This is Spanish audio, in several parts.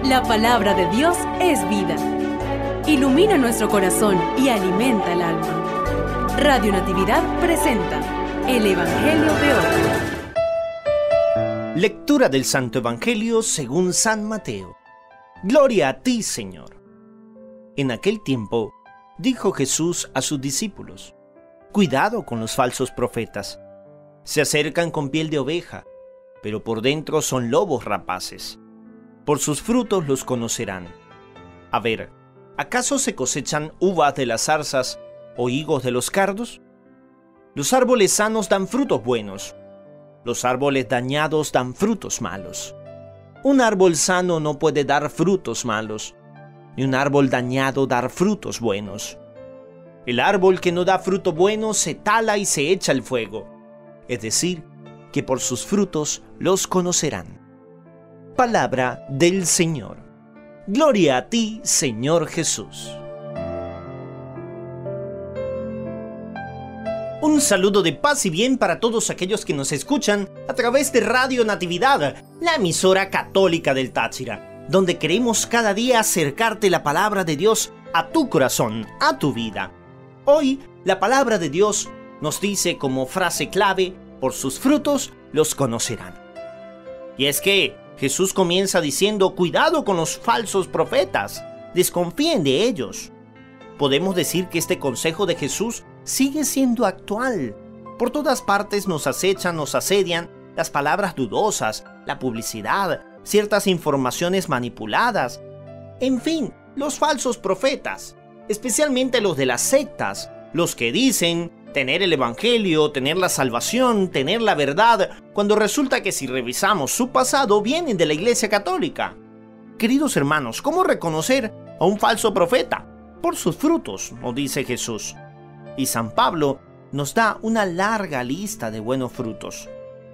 La palabra de Dios es vida. Ilumina nuestro corazón y alimenta el alma. Radio Natividad presenta el Evangelio de hoy. Lectura del Santo Evangelio según San Mateo. Gloria a ti, Señor. En aquel tiempo, dijo Jesús a sus discípulos: cuidado con los falsos profetas. Se acercan con piel de oveja, pero por dentro son lobos rapaces. Por sus frutos los conocerán. A ver, ¿acaso se cosechan uvas de las zarzas o higos de los cardos? Los árboles sanos dan frutos buenos. Los árboles dañados dan frutos malos. Un árbol sano no puede dar frutos malos, ni un árbol dañado dar frutos buenos. El árbol que no da fruto bueno se tala y se echa al fuego. Es decir, que por sus frutos los conocerán. Palabra del Señor. Gloria a ti, Señor Jesús. Un saludo de paz y bien para todos aquellos que nos escuchan a través de Radio Natividad, la emisora católica del Táchira, donde queremos cada día acercarte la palabra de Dios a tu corazón, a tu vida. Hoy, la palabra de Dios nos dice como frase clave: por sus frutos los conocerán. Y es que Jesús comienza diciendo: cuidado con los falsos profetas, desconfíen de ellos. Podemos decir que este consejo de Jesús sigue siendo actual. Por todas partes nos acechan, nos asedian las palabras dudosas, la publicidad, ciertas informaciones manipuladas. En fin, los falsos profetas, especialmente los de las sectas, los que dicen tener el Evangelio, tener la salvación, tener la verdad, cuando resulta que si revisamos su pasado vienen de la Iglesia Católica. Queridos hermanos, ¿cómo reconocer a un falso profeta? Por sus frutos, nos dice Jesús. Y San Pablo nos da una larga lista de buenos frutos.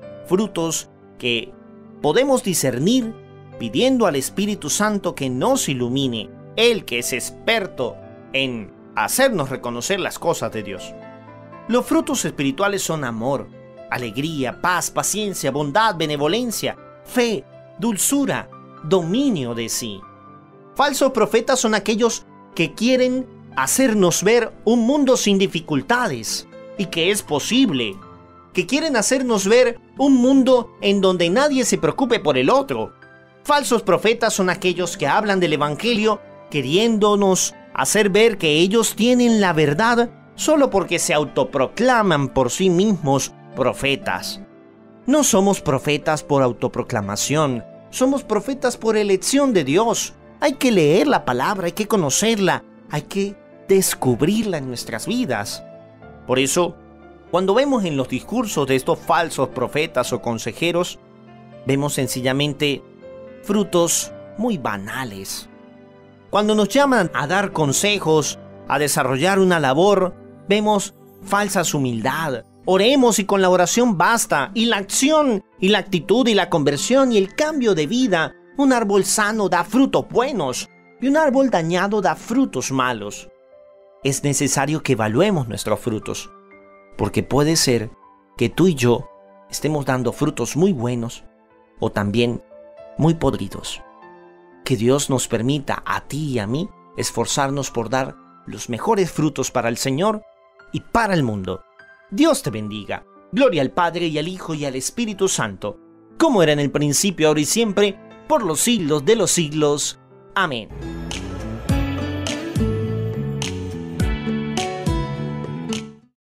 Frutos que podemos discernir pidiendo al Espíritu Santo que nos ilumine, Él que es experto en hacernos reconocer las cosas de Dios. Los frutos espirituales son amor, alegría, paz, paciencia, bondad, benevolencia, fe, dulzura, dominio de sí. Falsos profetas son aquellos que quieren hacernos ver un mundo sin dificultades y que es posible, que quieren hacernos ver un mundo en donde nadie se preocupe por el otro. Falsos profetas son aquellos que hablan del Evangelio queriéndonos hacer ver que ellos tienen la verdad solo porque se autoproclaman por sí mismos profetas. No somos profetas por autoproclamación, somos profetas por elección de Dios. Hay que leer la palabra, hay que conocerla, hay que descubrirla en nuestras vidas. Por eso, cuando vemos en los discursos de estos falsos profetas o consejeros, vemos sencillamente frutos muy banales. Cuando nos llaman a dar consejos, a desarrollar una labor, vemos falsas humildad. Oremos y con la oración basta, y la acción, y la actitud, y la conversión, y el cambio de vida. Un árbol sano da frutos buenos, y un árbol dañado da frutos malos. Es necesario que evaluemos nuestros frutos, porque puede ser que tú y yo estemos dando frutos muy buenos, o también muy podridos. Que Dios nos permita a ti y a mí esforzarnos por dar los mejores frutos para el Señor y para el mundo. Dios te bendiga. Gloria al Padre y al Hijo y al Espíritu Santo, como era en el principio, ahora y siempre, por los siglos de los siglos. Amén.